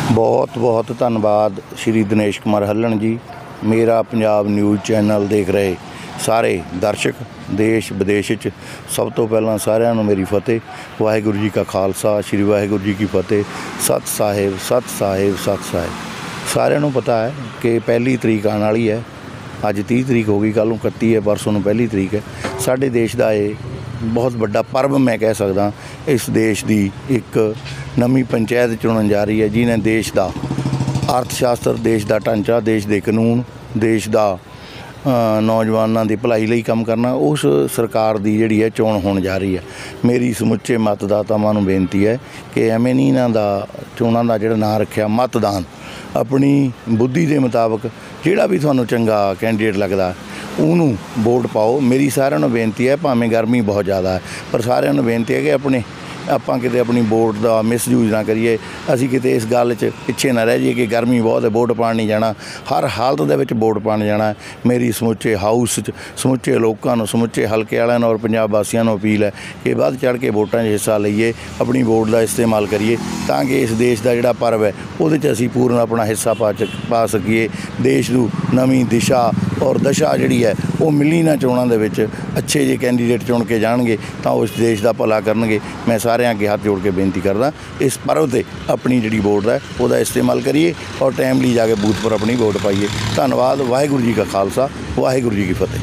बहुत बहुत धन्यवाद श्री दिनेश कुमार हल्लण जी। मेरा पंजाब न्यूज़ चैनल देख रहे सारे दर्शक देश विदेश च सब तो पहला सारिਆਂ ਨੂੰ मेरी फतेह। वाहिगुरू जी का खालसा श्री वाहिगुरू जी की फतेह। सत साहिब सत साहिब सत साहिब। सारिਆਂ ਨੂੰ पता है कि पहली तरीक आने वाली है। अज 30 तरीक हो गई, कल नूं 31 है, परसों नूं पहली तरीक है। साडे देश का ये बहुत बड़ा पर्व मैं कह सकदा। इस देश की एक नवीं पंचायत चुनन जा रही है जिन्हें देश का अर्थशास्त्र, देश का ढांचा, देश के कानून, देश का नौजवानों की भलाई लई काम करना, उस सरकार की जिहड़ी है चोण होण जा रही है। मेरी समुचे मतदातावां नूं बेनती है कि एवें नहीं इन्हां दा चोणां दा जिहड़ा नां रखिया मतदान, अपनी बुद्धि के मुताबिक जिहड़ा भी तुहानूं चंगा कैंडीडेट लगदा उहनूं वोट पाओ। मेरी सारिਆਂ ਨੂੰ बेनती है, भावें गर्मी बहुत ज़्यादा है पर सारिਆਂ ਨੂੰ बेनती है कि अपने ਆਪਾਂ ਕਿਤੇ ਆਪਣੀ ਵੋਟ ਦਾ ਮਿਸਯੂਜ਼ ਨਾ ਕਰੀਏ। ਅਸੀਂ ਕਿਤੇ ਇਸ ਗੱਲ 'ਚ ਪਿੱਛੇ ਨਾ ਰਹਿ ਜਾਈਏ ਕਿ ਗਰਮੀ ਬਹੁਤ ਹੈ ਵੋਟ ਪਾਉਣ ਨਹੀਂ ਜਾਣਾ। ਹਰ ਹਾਲਤ ਦੇ ਵਿੱਚ ਵੋਟ ਪਾਉਣ ਜਾਣਾ। ਮੇਰੀ ਸਮੁੱਚੇ ਹਾਊਸ 'ਚ ਸਮੁੱਚੇ ਲੋਕਾਂ ਨੂੰ, ਸਮੁੱਚੇ ਹਲਕੇ ਵਾਲਿਆਂ ਨੂੰ ਔਰ ਪੰਜਾਬ ਵਾਸੀਆਂ ਨੂੰ ਅਪੀਲ ਹੈ ਕਿ ਵੱਧ ਚੜ੍ਹ ਕੇ ਵੋਟਾਂ 'ਚ ਹਿੱਸਾ ਲਈਏ, ਆਪਣੀ ਵੋਟ ਦਾ ਇਸਤੇਮਾਲ ਕਰੀਏ ਤਾਂ ਕਿ ਇਸ ਦੇਸ਼ ਦਾ ਜਿਹੜਾ ਪਰਵ ਹੈ ਉਹਦੇ 'ਚ ਅਸੀਂ ਪੂਰਨ ਆਪਣਾ ਹਿੱਸਾ ਪਾ ਸਕੀਏ। ਦੇਸ਼ ਨੂੰ ਨਵੀਂ ਦਿਸ਼ਾ ਔਰ ਦਸ਼ਾ ਜਿਹੜੀ ਹੈ ਉਹ ਮਿਲੀ ਨਾ ਚੋਣਾਂ ਦੇ ਵਿੱਚ ਅੱਛੇ ਜਿਹੇ ਕੈਂਡੀਡੇਟ ਚੁਣ ਕੇ ਜਾਣਗੇ ਤਾਂ ਉਸ ਦੇਸ਼ ਦਾ ਭਲਾ ਕਰਨਗੇ। मैं सारे अगे हाथ जोड़ के बेनती करदा इस पर्व से अपनी जी वोट है वह इस्तेमाल करिए और टाइमली जाके बूथ पर अपनी वोट पाइए। धन्यवाद। वाहिगुरू जी का खालसा, वाहिगुरू जी की फतेह।